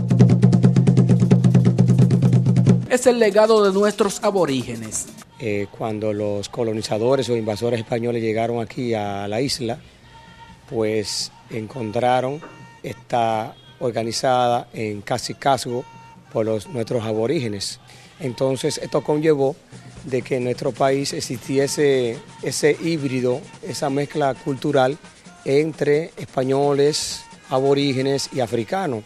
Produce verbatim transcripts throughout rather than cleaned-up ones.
Es el legado de nuestros aborígenes. Eh, cuando los colonizadores o invasores españoles llegaron aquí a la isla, pues encontraron esta organizada en cacicazgo por los, nuestros aborígenes. Entonces esto conllevó de que en nuestro país existiese ese híbrido, esa mezcla cultural entre españoles, aborígenes y africanos.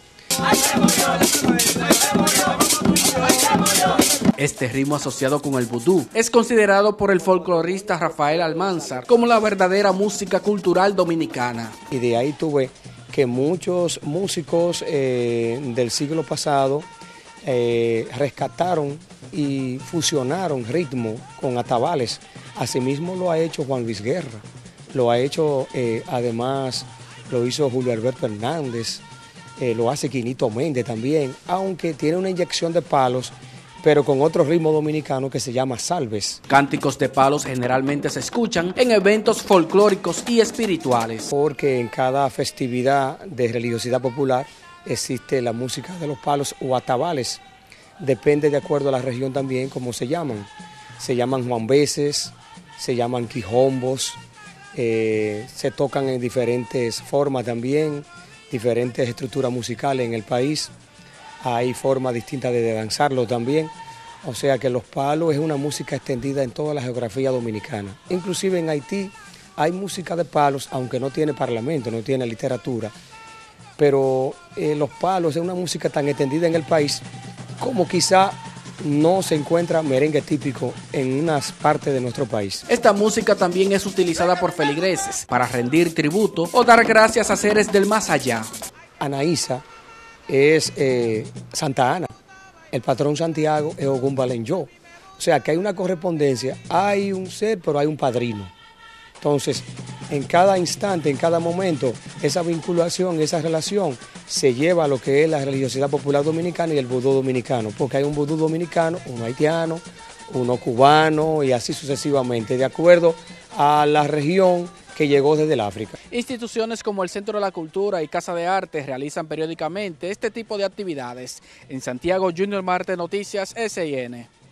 Este ritmo asociado con el vudú es considerado por el folclorista Rafael Almanzar como la verdadera música cultural dominicana. Y de ahí tuve que muchos músicos eh, del siglo pasado eh, rescataron y fusionaron ritmo con atabales. Asimismo lo ha hecho Juan Luis Guerra, lo ha hecho eh, además, lo hizo Julio Alberto Hernández, eh, lo hace Quinito Méndez también, aunque tiene una inyección de palos, pero con otro ritmo dominicano que se llama salves. Cánticos de palos generalmente se escuchan en eventos folclóricos y espirituales. Porque en cada festividad de religiosidad popular existe la música de los palos o atabales. Depende de acuerdo a la región también cómo se llaman. Se llaman juanveses, se llaman quijombos, eh, se tocan en diferentes formas también, diferentes estructuras musicales en el país. Hay formas distintas de danzarlo también, o sea que los palos es una música extendida en toda la geografía dominicana. Inclusive en Haití hay música de palos, aunque no tiene parlamento, no tiene literatura, pero eh, los palos es una música tan extendida en el país como quizá no se encuentra merengue típico en unas partes de nuestro país. Esta música también es utilizada por feligreses para rendir tributo o dar gracias a seres del más allá. Anaísa es eh, Santa Ana, el patrón Santiago es Ogún Balenyo. O sea que hay una correspondencia, hay un ser, pero hay un padrino. Entonces, en cada instante, en cada momento, esa vinculación, esa relación se lleva a lo que es la religiosidad popular dominicana y el vudú dominicano, porque hay un vudú dominicano, uno haitiano, uno cubano y así sucesivamente, de acuerdo a la región que llegó desde el África. Instituciones como el Centro de la Cultura y Casa de Arte realizan periódicamente este tipo de actividades. En Santiago, Junior Marte Noticias, S I N.